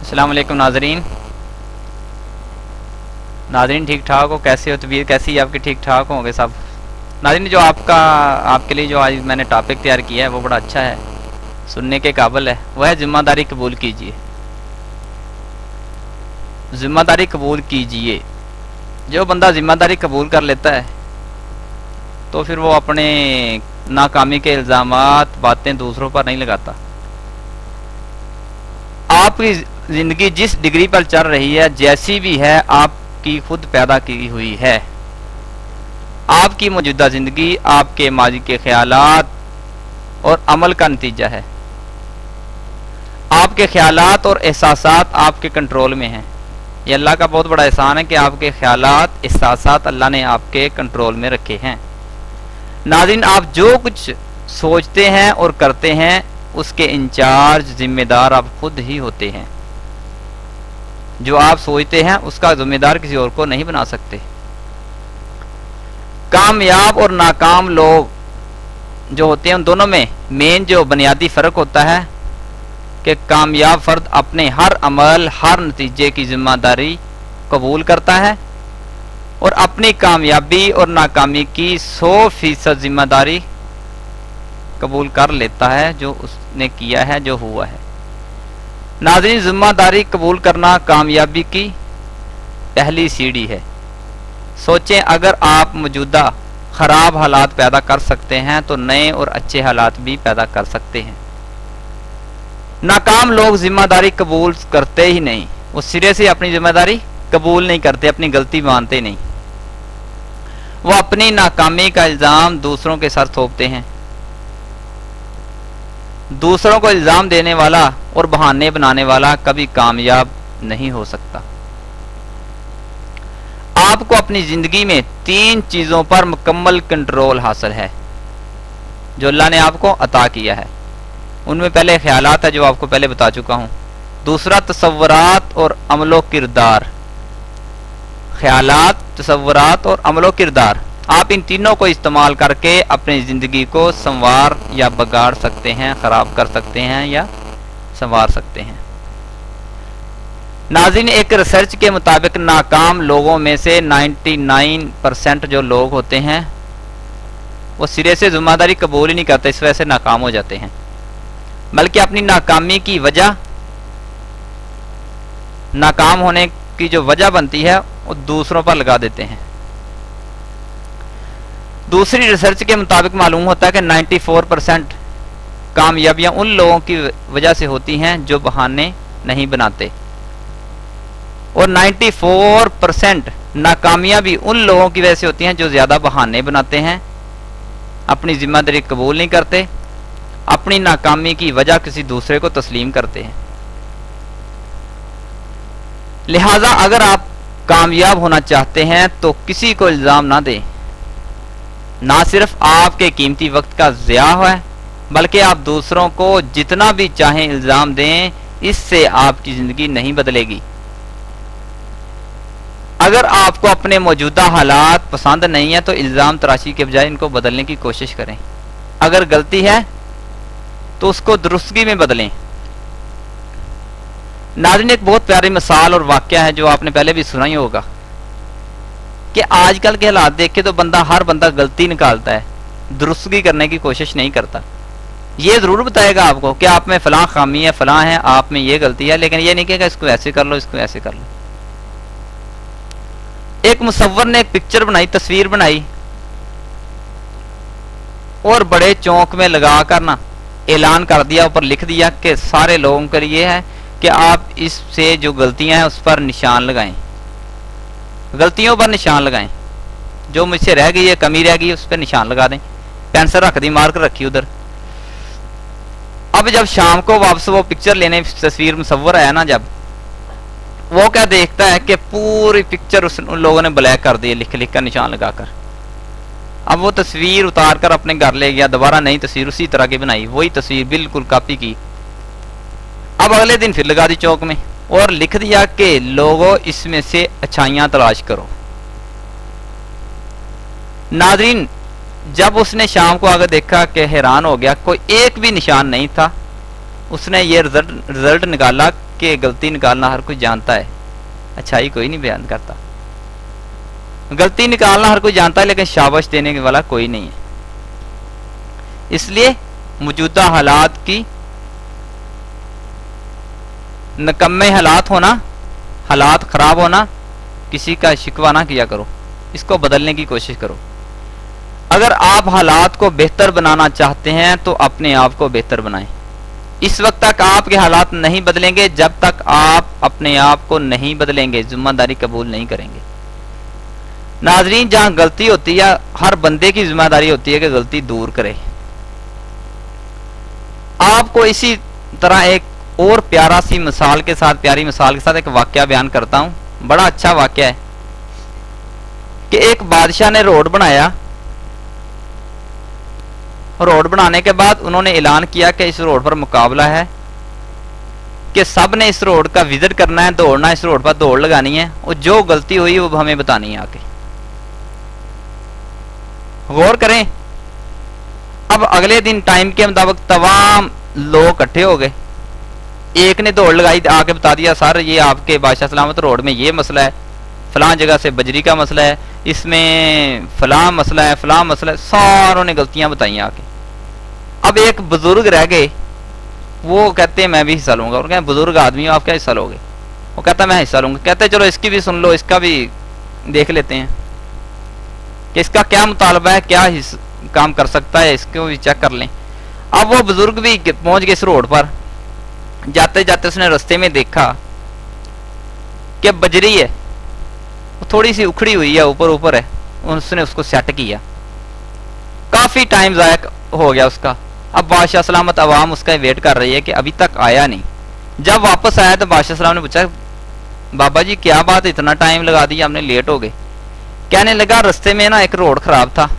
अस्सलाम वालेकुम नाजरीन ठीक ठाक हो? कैसे हो? तबीयत कैसी है आपकी? ठीक ठाक होंगे सब नाजरीन। जो आपके लिए जो आज मैंने टॉपिक तैयार किया है वो बड़ा अच्छा है, सुनने के काबिल है। वह है जिम्मेदारी कबूल कीजिए। जिम्मेदारी कबूल कीजिए। जो बंदा जिम्मेदारी कबूल कर लेता है तो फिर वो अपने नाकामी के इल्ज़ामात बातें दूसरों पर नहीं लगाता। आपकी जिंदगी जिस डिग्री पर चल रही है, जैसी भी है, आपकी खुद पैदा की हुई है। आपकी मौजूदा जिंदगी आपके माजी के ख्यालात और अमल का नतीजा है। आपके ख्यालात और एहसासात आपके कंट्रोल में हैं। ये अल्लाह का बहुत बड़ा एहसान है कि आपके ख्यालात एहसासात अल्लाह ने आपके कंट्रोल में रखे हैं। नाज़रीन, आप जो कुछ सोचते हैं और करते हैं उसके इंचार्ज जिम्मेदार आप खुद ही होते हैं। जो आप सोचते हैं उसका जिम्मेदार किसी और को नहीं बना सकते। कामयाब और नाकाम लोग जो होते हैं उन दोनों में मेन जो बुनियादी फर्क होता है कि कामयाब फर्द अपने हर अमल हर नतीजे की जिम्मेदारी कबूल करता है और अपनी कामयाबी और नाकामी की 100% जिम्मेदारी कबूल कर लेता है जो उसने किया है, जो हुआ है। नाज़रीन, जिम्मेदारी कबूल करना कामयाबी की पहली सीढ़ी है। सोचें, अगर आप मौजूदा खराब हालात पैदा कर सकते हैं तो नए और अच्छे हालात भी पैदा कर सकते हैं। नाकाम लोग जिम्मेदारी कबूल करते ही नहीं। वो सिरे से अपनी जिम्मेदारी कबूल नहीं करते, अपनी गलती मानते नहीं। वो अपनी नाकामी का इल्जाम दूसरों के सर थोपते हैं। दूसरों को इल्जाम देने वाला और बहाने बनाने वाला कभी कामयाब नहीं हो सकता। आपको अपनी जिंदगी में 3 चीजों पर मुकम्मल कंट्रोल हासिल है जो अल्लाह ने आपको अता किया है। उनमें पहले ख्यालात है जो आपको पहले बता चुका हूं। दूसरा तसव्वुरात और अमलो किरदार। ख्यालात, तसव्वुरात और अमलो किरदार, आप इन तीनों को इस्तेमाल करके अपनी जिंदगी को संवार या बिगाड़ सकते हैं, खराब कर सकते हैं या संवार सकते हैं। नाज़रीन, एक रिसर्च के मुताबिक नाकाम लोगों में से 99% जो लोग होते हैं वो सिरे से जिम्मेदारी कबूल ही नहीं करते, इस वजह से नाकाम हो जाते हैं। बल्कि अपनी नाकामी की वजह, नाकाम होने की जो वजह बनती है वो दूसरों पर लगा देते हैं। दूसरी रिसर्च के मुताबिक मालूम होता है कि 94% कामयाबियां उन लोगों की वजह से होती हैं जो बहाने नहीं बनाते और 94% नाकामियां भी उन लोगों की वजह से होती हैं जो ज्यादा बहाने बनाते हैं, अपनी जिम्मेदारी कबूल नहीं करते, अपनी नाकामी की वजह किसी दूसरे को तस्लीम करते हैं। लिहाजा अगर आप कामयाब होना चाहते हैं तो किसी को इल्जाम ना दें। ना सिर्फ आपके कीमती वक्त का ज़िया है बल्कि आप दूसरों को जितना भी चाहें इल्जाम दें, इससे आपकी जिंदगी नहीं बदलेगी। अगर आपको अपने मौजूदा हालात पसंद नहीं है तो इल्जाम तराशी के बजाय इनको बदलने की कोशिश करें। अगर गलती है तो उसको दुरुस्तगी में बदलें। नाज़रीन, एक बहुत प्यारी मिसाल और वाकया है जो आपने पहले भी सुना ही होगा कि आजकल के हालात देख के तो हर बंदा गलती निकालता है, दुरुस्तगी करने की कोशिश नहीं करता। ये जरूर बताएगा आपको कि आप में फलां खामी है, फलां है, आप में ये गलती है, लेकिन ये नहीं कहेगा इसको ऐसे कर लो, इसको ऐसे कर लो। एक मुसव्वर ने एक पिक्चर बनाई, तस्वीर बनाई और बड़े चौंक में लगाकर ना ऐलान कर दिया, ऊपर लिख दिया कि सारे लोगों के लिए है कि आप इससे जो गलतियां हैं उस पर निशान लगाएं, गलतियों पर निशान लगाएं, जो मुझसे रह गई है, कमी रह गई, उस पर निशान लगा दें। पेंसिल रख दी, मार्कर रखी उधर। अब जब शाम को वापस वो पिक्चर लेने तस्वीर मुसव्वर आया ना, जब वो क्या देखता है कि पूरी पिक्चर उन लोगों ने ब्लैक कर दी, लिख लिख कर निशान लगाकर। अब वो तस्वीर उतार कर अपने घर ले गया, दोबारा नई तस्वीर उसी तरह की बनाई, वही तस्वीर बिल्कुल कॉपी की। अब अगले दिन फिर लगा दी चौक में और लिख दिया कि लोगों इसमें से अच्छाइयां तलाश करो। नाज़रीन, जब उसने शाम को आगे देखा कि हैरान हो गया, कोई एक भी निशान नहीं था। उसने ये रिजल्ट निकाला कि गलती निकालना हर कोई जानता है, अच्छाई कोई नहीं बयान करता। गलती निकालना हर कोई जानता है, लेकिन शाबाश देने वाला कोई नहीं है। इसलिए मौजूदा हालात की नकम्मे हालात होना, हालात खराब होना, किसी का शिकवा ना किया करो, इसको बदलने की कोशिश करो। अगर आप हालात को बेहतर बनाना चाहते हैं तो अपने आप को बेहतर बनाएं। इस वक्त तक आपके हालात नहीं बदलेंगे जब तक आप अपने आप को नहीं बदलेंगे, जिम्मेदारी कबूल नहीं करेंगे। नाजरीन, जहां गलती होती है हर बंदे की जिम्मेदारी होती है कि गलती दूर करे। आपको इसी तरह एक और प्यारी मिसाल के साथ एक वाकया बयान करता हूं। बड़ा अच्छा वाकया है कि एक बादशाह ने रोड बनाया। रोड बनाने के बाद उन्होंने ऐलान किया कि इस रोड पर मुकाबला है, कि सब ने इस रोड का विजिट करना है, दौड़ना, इस रोड पर दौड़ लगानी है, और जो गलती हुई वो हमें बतानी है आके। गौर करें, अब अगले दिन टाइम के मुताबिक तमाम लोग इकट्ठे हो गए। एक ने दौड़ लगाई, आके बता दिया सर ये आपके बादशाह सलामत रोड में ये मसला है, फलां जगह से बजरी का मसला है, इसमें फलां मसला है, फलां मसला है। सारों ने गलतियां बताई आके। अब एक बुजुर्ग रह गए, वो कहते हैं मैं भी हिस्सा लूंगा। और कहते बुजुर्ग आदमी हो, आप क्या हिस्सा लोगे? वो कहता मैं हिस्सा लूंगा। कहते चलो इसकी भी सुन लो, इसका भी देख लेते हैं कि इसका क्या मुतालबा है, क्या काम कर सकता है, इसको भी चेक कर लें। अब वो बुजुर्ग भी पहुंच गए इस रोड पर। जाते जाते उसने रास्ते में देखा कि बजरी है, वो थोड़ी सी उखड़ी हुई है, ऊपर ऊपर है। उसने उसको सेट किया। काफी टाइम जाया हो गया उसका। अब बादशाह सलामत अवाम उसका वेट कर रही है कि अभी तक आया नहीं। जब वापस आया तो बादशाह सलाम ने पूछा बाबा जी क्या बात, इतना टाइम लगा दिया, हमने लेट हो गए। कहने लगा रास्ते में ना एक रोड खराब था,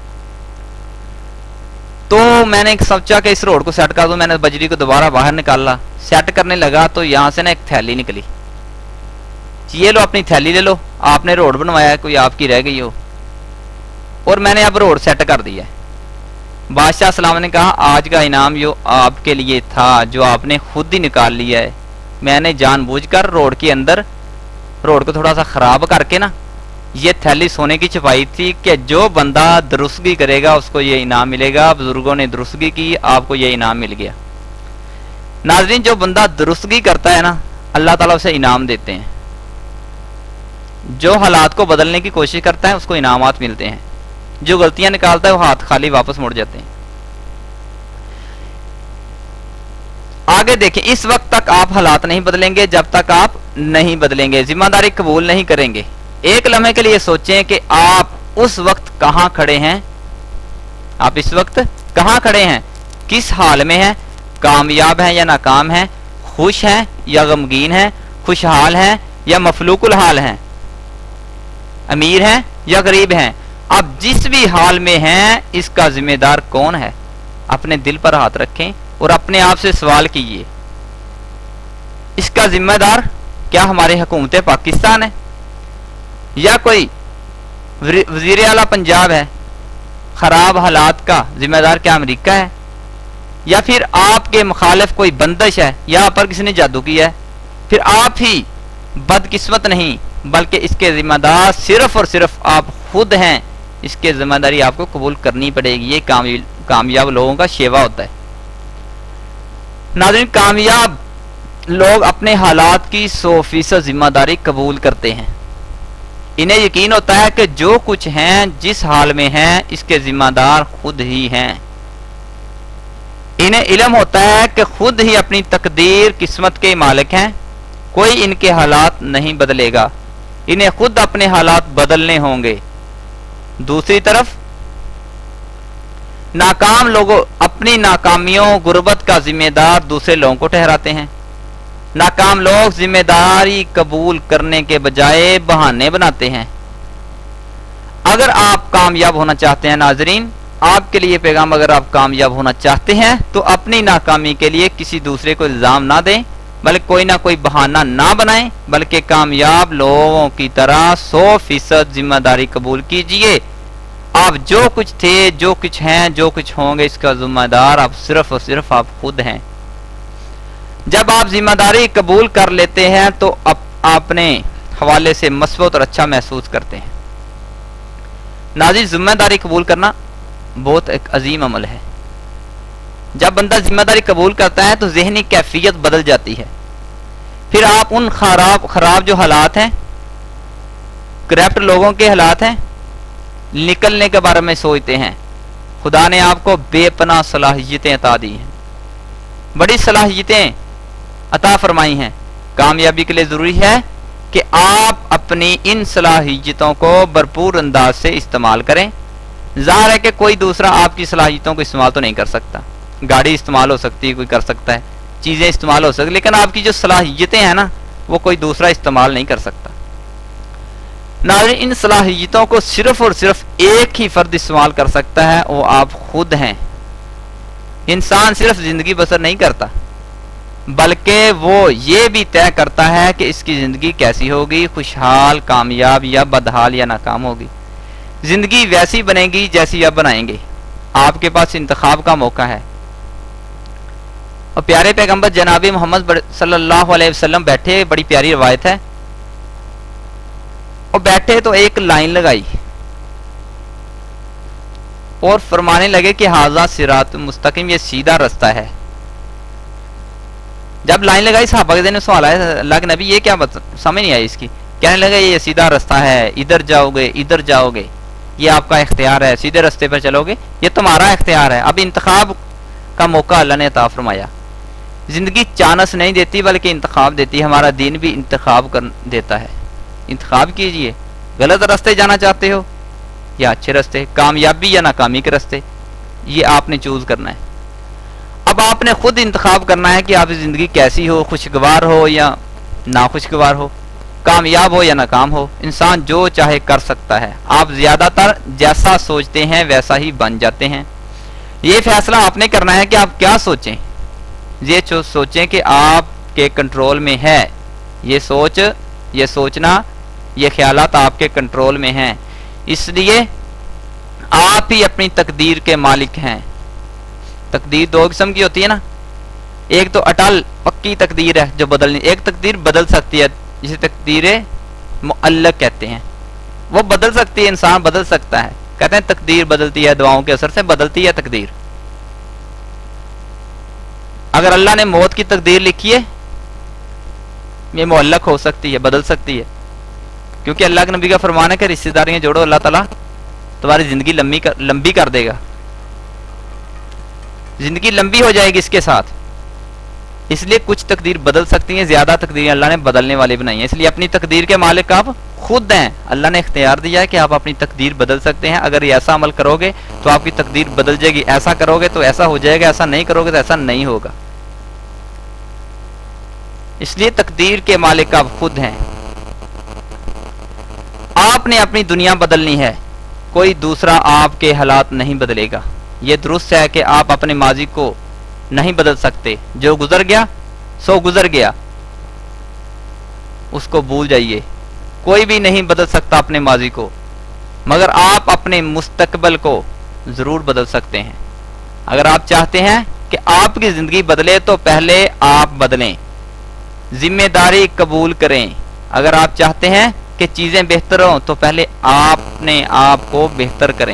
तो मैंने सोचा कि इस रोड को सेट कर दूं। मैंने बजरी को दोबारा बाहर निकाला, सेट करने लगा तो यहां से ना एक थैली निकली। ये लो अपनी थैली ले लो, आपने रोड बनवाया, कोई आपकी रह गई हो, और मैंने अब रोड सेट कर दिया है। बादशाह सलाम ने कहा आज का इनाम जो आपके लिए था, जो आपने खुद ही निकाल लिया है। मैंने जानबूझकर रोड के अंदर रोड को थोड़ा सा खराब करके ना ये थैली सोने की छुपाई थी कि जो बंदा दुरुस्तगी करेगा उसको ये इनाम मिलेगा। बुजुर्गों ने दुरुस्तगी की, आपको ये इनाम मिल गया। नाज़रीन, जो बंदा दुरुस्तगी करता है ना, अल्लाह ताला उसे इनाम देते हैं। जो हालात को बदलने की कोशिश करता है उसको इनामात मिलते हैं। जो गलतियां निकालता है वो हाथ खाली वापस मुड़ जाते हैं। आगे देखें, इस वक्त तक आप हालात नहीं बदलेंगे जब तक आप नहीं बदलेंगे, जिम्मेदारी कबूल नहीं करेंगे। एक लम्हे के लिए सोचें कि आप उस वक्त कहां खड़े हैं। आप इस वक्त कहां खड़े हैं, किस हाल में हैं, कामयाब हैं या नाकाम हैं, खुश हैं या गमगीन हैं, खुशहाल हैं या मफलूकुल हाल हैं, अमीर हैं या गरीब हैं। आप जिस भी हाल में हैं इसका जिम्मेदार कौन है? अपने दिल पर हाथ रखें और अपने आप से सवाल कीजिए, इसका जिम्मेदार क्या हमारे हुकूमत पाकिस्तान है, या कोई वजीर आला पंजाब है? खराब हालात का जिम्मेदार क्या अमेरिका है, या फिर आपके मुखालिफ कोई बंदिश है, या पर किसी ने जादू किया है? फिर आप ही बदकिस्मत नहीं बल्कि इसके जिम्मेदार सिर्फ और सिर्फ आप खुद हैं। इसके जिम्मेदारी आपको कबूल करनी पड़ेगी। ये कामयाब लोगों का शेवा होता है। नाज़रीन, कामयाब लोग अपने हालात की 100% जिम्मेदारी कबूल करते हैं। इन्हें यकीन होता है कि जो कुछ हैं, जिस हाल में हैं, इसके जिम्मेदार खुद ही हैं। इन्हें इल्म होता है कि खुद ही अपनी तकदीर किस्मत के मालिक हैं, कोई इनके हालात नहीं बदलेगा। इन्हें खुद अपने हालात बदलने होंगे। दूसरी तरफ नाकाम लोग अपनी नाकामियों गुर्बत का जिम्मेदार दूसरे लोगों को ठहराते हैं। नाकाम लोग जिम्मेदारी कबूल करने के बजाय बहाने बनाते हैं। अगर आप कामयाब होना चाहते हैं नाजरीन, आपके लिए पैगाम, अगर आप कामयाब होना चाहते हैं तो अपनी नाकामी के लिए किसी दूसरे को इल्जाम ना दें, बल्कि कोई ना कोई बहाना ना बनाएं, बल्कि कामयाब लोगों की तरह 100% जिम्मेदारी कबूल कीजिए। आप जो कुछ थे, जो कुछ हैं, जो कुछ होंगे, इसका जिम्मेदार आप सिर्फ और सिर्फ आप खुद हैं। जब आप जिम्मेदारी कबूल कर लेते हैं तो अपने हवाले से मस्बूत और अच्छा महसूस करते हैं। नाज़रीन, जिम्मेदारी कबूल करना बहुत एक अजीम अमल है। जब बंदा जिम्मेदारी कबूल करता है तो ज़हनी कैफियत बदल जाती है। फिर आप उन खराब जो हालात हैं, करप्ट लोगों के हालात हैं, निकलने के बारे में सोचते हैं। खुदा ने आपको बेपनाह सलाहियतें अता दी हैं, बड़ी सलाहियतें अता फरमाई हैं। कामयाबी के लिए जरूरी है कि आप अपनी इन सलाहियतों को भरपूर अंदाज से इस्तेमाल करें। जाहिर है कि कोई दूसरा आपकी सलाहियतों को इस्तेमाल तो नहीं कर सकता। गाड़ी इस्तेमाल हो सकती है, कोई कर सकता है, चीजें इस्तेमाल हो सकती, लेकिन आपकी जो सलाहियतें हैं ना, वो कोई दूसरा इस्तेमाल नहीं कर सकता। नाज़रीन, इन सलाहियतों को सिर्फ और सिर्फ एक ही फर्द इस्तेमाल कर सकता है, वो आप खुद हैं। इंसान सिर्फ जिंदगी बसर नहीं करता, बल्कि वो ये भी तय करता है कि इसकी जिंदगी कैसी होगी, खुशहाल, कामयाब या बदहाल या नाकाम होगी। जिंदगी वैसी बनेगी जैसी आप बनाएंगे। आपके पास इंतखाब का मौका है। और प्यारे पैगंबर जनाब मोहम्मद सल्लल्लाहु अलैहि वसल्लम बैठे, बड़ी प्यारी रवायत है। और बैठे तो एक लाइन लगाई और फरमाने लगे कि हाजा सिरात मुस्तकिम, ये सीधा रास्ता है। जब लाइन लगाई सहाबा के दिन में सवाल आया, अल्लाह के नबी ये क्या समझ नहीं आई इसकी। कहने लगे ये सीधा रास्ता है, इधर जाओगे इधर जाओगे, ये आपका इख्तियार है, सीधे रास्ते पर चलोगे, ये तुम्हारा इख्तियार है। अब इंतखाब का मौका अल्लाह ने अता फरमाया। जिंदगी चानस नहीं देती बल्कि इंतखाब देती है। हमारा दीन भी इंतखाब कर देता है। इंतखाब कीजिए, गलत रास्ते जाना चाहते हो या अच्छे रास्ते, कामयाबी या नाकामी के रास्ते, ये आपने चूज करना है। अब आपने खुद इंतखाब करना है कि आपकी जिंदगी कैसी हो, खुशगवार हो या नाखुशगवार हो, कामयाब हो या नाकाम हो। इंसान जो चाहे कर सकता है। आप ज्यादातर जैसा सोचते हैं वैसा ही बन जाते हैं। ये फैसला आपने करना है कि आप क्या सोचें। ये सोचें कि आपके कंट्रोल में है। ये सोचना, ये ख्यालात आपके कंट्रोल में हैं। इसलिए आप ही अपनी तकदीर के मालिक हैं। तकदीर दो किस्म की होती है ना, एक तो अटल पक्की तकदीर है जो बदलनी, एक तकदीर बदल सकती है जिसे तकदीर मुअल्लक कहते हैं। वो बदल सकती है, इंसान बदल सकता है। कहते हैं तकदीर बदलती है, दुआओं के असर से बदलती है तकदीर। अगर अल्लाह ने मौत की तकदीर लिखी है, ये मुअल्लक हो सकती है, बदल सकती है, क्योंकि अल्लाह के नबी का फरमान है कि रिश्तेदारियां जोड़ो, अल्लाह ताला तुम्हारी जिंदगी लंबी कर देगा। जिंदगी लंबी हो जाएगी इसके साथ। इसलिए कुछ तकदीर बदल सकती हैं, ज्यादा तकदीरें अल्लाह ने बदलने वाली बनाई हैं। इसलिए अपनी तकदीर के मालिक आप खुद हैं। अल्लाह ने इख्तियार दिया है कि आप अपनी तकदीर बदल सकते हैं। अगर ये ऐसा अमल करोगे तो आपकी तकदीर बदल जाएगी, ऐसा करोगे तो ऐसा हो जाएगा, ऐसा नहीं करोगे तो ऐसा नहीं होगा। इसलिए तकदीर के मालिक आप खुद हैं। आपने अपनी दुनिया बदलनी है, कोई दूसरा आपके हालात नहीं बदलेगा। यह दुरुस्त है कि आप अपने माजी को नहीं बदल सकते। जो गुजर गया सो गुजर गया, उसको भूल जाइए। कोई भी नहीं बदल सकता अपने माजी को, मगर आप अपने मुस्तकबल को जरूर बदल सकते हैं। अगर आप चाहते हैं कि आपकी जिंदगी बदले तो पहले आप बदलें, जिम्मेदारी कबूल करें। अगर आप चाहते हैं कि चीजें बेहतर हों तो पहले आपने आप को बेहतर करें।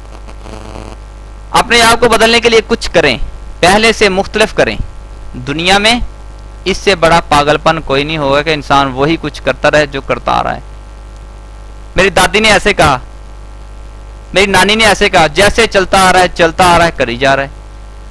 अपने आप को बदलने के लिए कुछ करें, पहले से मुख्तलिफ करें। दुनिया में इससे बड़ा पागलपन कोई नहीं होगा कि इंसान वही कुछ करता रहे जो करता आ रहा है। मेरी दादी ने ऐसे कहा, मेरी नानी ने ऐसे कहा, जैसे चलता आ रहा है चलता आ रहा है, करी जा रहा है।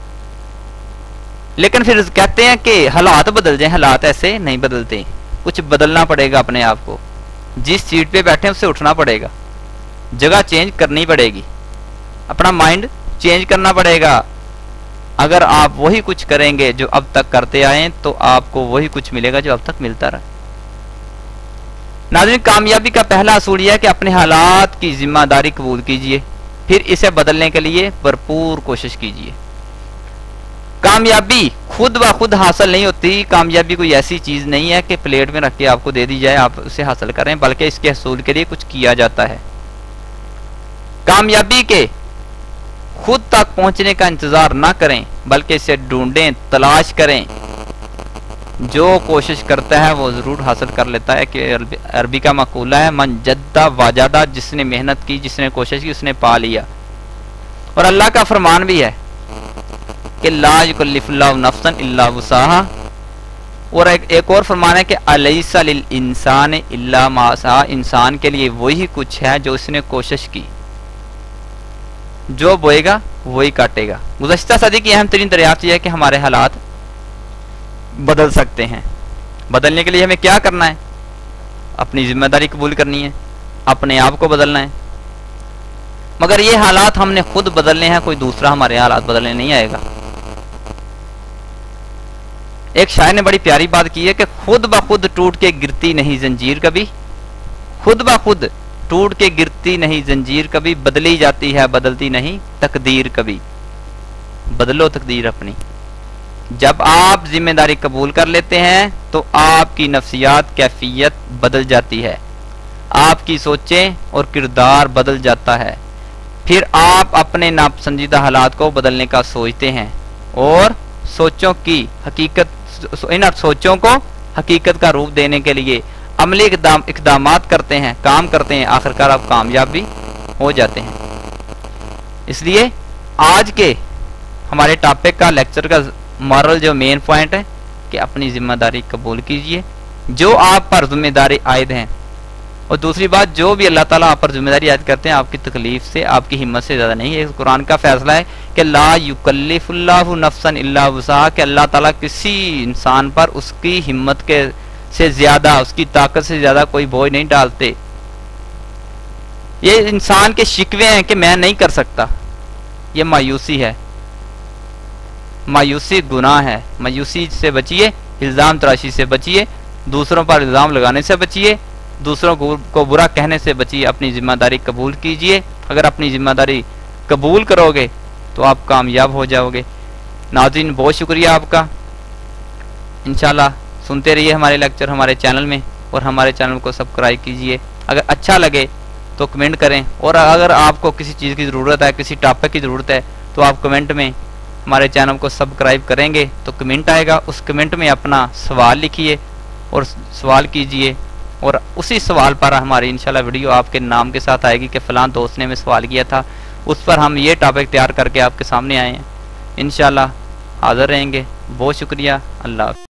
लेकिन फिर कहते हैं कि हालात बदल जाएं। हालात ऐसे नहीं बदलते, कुछ बदलना पड़ेगा अपने आप को। जिस सीट पे बैठे उससे उठना पड़ेगा, जगह चेंज करनी पड़ेगी, अपना माइंड चेंज करना पड़ेगा। अगर आप वही कुछ करेंगे जो अब तक करते आए तो आपको वही कुछ मिलेगा जो अब तक मिलता रहा। नाज़रीन, कामयाबी का पहला असूल यह है कि अपने हालात की जिम्मेदारी कबूल कीजिए, फिर इसे बदलने के लिए भरपूर कोशिश कीजिए। कामयाबी खुद ब खुद हासिल नहीं होती। कामयाबी कोई ऐसी चीज नहीं है कि प्लेट में रख के आपको दे दी जाए, आप उसे हासिल करें, बल्कि इसके हसूल के लिए कुछ किया जाता है। कामयाबी के खुद तक पहुंचने का इंतजार ना करें, बल्कि इसे ढूंढें, तलाश करें। जो कोशिश करता है वो ज़रूर हासिल कर लेता है। कि अरबी का मकूला है, मन जद्दा वाजादा, जिसने मेहनत की, जिसने कोशिश की, उसने पा लिया। और अल्लाह का फरमान भी है कि ला युकल्लिफुल्लाहु नफ्सन इल्ला वुसाहा। और एक और फरमान है कि अलैसा लिल इंसान इल्ला मा सा, इंसान के लिए वही कुछ है जो उसने कोशिश की। जो बोएगा वही काटेगा। गुज़श्ता सदी की अहम तरीन दरियाफ्त यह है कि हमारे हालात बदल सकते हैं। बदलने के लिए हमें क्या करना है? अपनी जिम्मेदारी कबूल करनी है, अपने आप को बदलना है। मगर ये हालात हमने खुद बदलने हैं, कोई दूसरा हमारे हालात बदलने नहीं आएगा। एक शायर ने बड़ी प्यारी बात की है कि खुद ब खुद टूट के गिरती नहीं जंजीर कभी, खुद ब खुद टूट के गिरती नहीं जंजीर कभी, बदली जाती है बदलती नहीं तकदीर कभी। बदलो तकदीर अपनी। जब आप जिम्मेदारी कबूल कर लेते हैं तो आपकी नफ्सियात कैफियत बदल जाती है, आपकी सोचें और किरदार बदल जाता है। फिर आप अपने नापसंदीदा हालात को बदलने का सोचते हैं और सोचों की हकीकत, इन सोचों को हकीकत का रूप देने के लिए अमली इकदामात करते हैं, काम करते हैं। आखिरकार आप कामयाब भी हो जाते हैं। इसलिए आज के हमारे टॉपिक का, लेक्चर का मॉरल जो मेन पॉइंट है कि अपनी जिम्मेदारी कबूल कीजिए, जो आप पर जिम्मेदारी आयद हैं। और दूसरी बात, जो भी अल्लाह ताला आप पर जिम्मेदारी आयद करते हैं, आपकी तकलीफ से, आपकी हिम्मत से ज़्यादा नहीं है। कुरान का फैसला है कि ला युकल्लिफुल्लाहु नफ्सन इल्ला वुसअहा, कि अल्लाह ताला किसी इंसान पर उसकी हिम्मत के से ज्यादा, उसकी ताकत से ज्यादा कोई बोझ नहीं डालते। ये इंसान के शिकवे हैं कि मैं नहीं कर सकता, ये मायूसी है। मायूसी गुनाह है। मायूसी से बचिए, इल्जाम तराशी से बचिए, दूसरों पर इल्जाम लगाने से बचिए, दूसरों को बुरा कहने से बचिए। अपनी जिम्मेदारी कबूल कीजिए। अगर अपनी जिम्मेदारी कबूल करोगे तो आप कामयाब हो जाओगे। नाज़रीन, बहुत शुक्रिया आपका। इंशाल्लाह सुनते रहिए हमारे लेक्चर हमारे चैनल में, और हमारे चैनल को सब्सक्राइब कीजिए। अगर अच्छा लगे तो कमेंट करें, और अगर आपको किसी चीज़ की ज़रूरत है, किसी टॉपिक की ज़रूरत है, तो आप कमेंट में हमारे चैनल को सब्सक्राइब करेंगे तो कमेंट आएगा। उस कमेंट में अपना सवाल लिखिए और सवाल कीजिए, और उसी सवाल पर हमारी इंशाल्लाह वीडियो आपके नाम के साथ आएगी कि फ़लाँ दोस्त ने हमें सवाल किया था, उस पर हम ये टॉपिक तैयार करके आपके सामने आए हैं। इंशाल्लाह हाज़िर रहेंगे। बहुत शुक्रिया। अल्लाह।